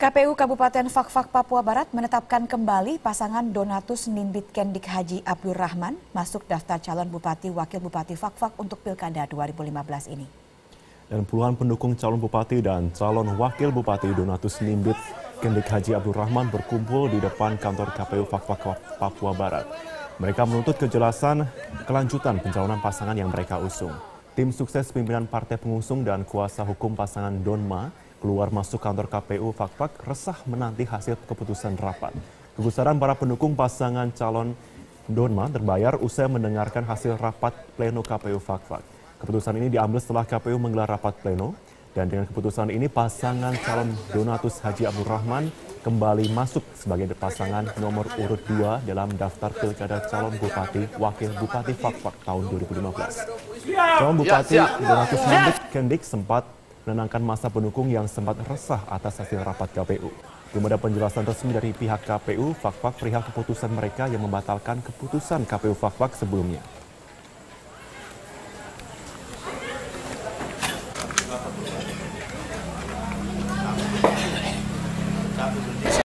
KPU Kabupaten Fakfak, Papua Barat menetapkan kembali pasangan Donatus Nimbit Kendik Haji Abdul Rahman masuk daftar calon Bupati Wakil Bupati Fakfak untuk Pilkada 2015 ini. Dan puluhan pendukung calon Bupati dan calon Wakil Bupati Donatus Nimbit Kendik Haji Abdul Rahman berkumpul di depan kantor KPU Fakfak, Papua Barat. Mereka menuntut kejelasan kelanjutan pencalonan pasangan yang mereka usung. Tim sukses pimpinan partai pengusung dan kuasa hukum pasangan Donma keluar masuk kantor KPU Fakfak resah menanti hasil keputusan rapat. Kegusaran para pendukung pasangan calon Donma terbayar usai mendengarkan hasil rapat pleno KPU Fakfak. Keputusan ini diambil setelah KPU menggelar rapat pleno, dan dengan keputusan ini pasangan calon Donatus Haji Abdul Rahman kembali masuk sebagai pasangan nomor urut 2 dalam daftar Pilkada calon Bupati Wakil Bupati Fakfak tahun 2015. Calon Bupati Donatus Nimbit Kendik sempat menenangkan masa pendukung yang sempat resah atas hasil rapat KPU. Belum ada penjelasan resmi dari pihak KPU Fakfak perihal keputusan mereka yang membatalkan keputusan KPU Fakfak sebelumnya.